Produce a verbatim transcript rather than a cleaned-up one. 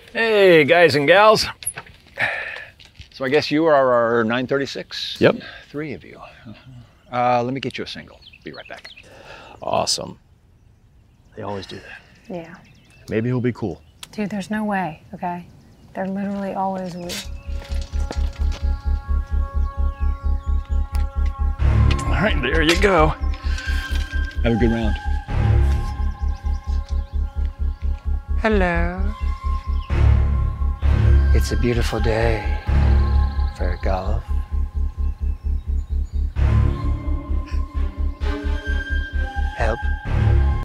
Hey, guys and gals. So I guess you are our nine thirty-six? Yep. Three of you. Uh, let me get you a single. Be right back. Awesome. They always do that. Yeah. Maybe he'll be cool. Dude, there's no way, okay? They're literally always weird. All right, there you go. Have a good round. Hello. It's a beautiful day for golf. Help.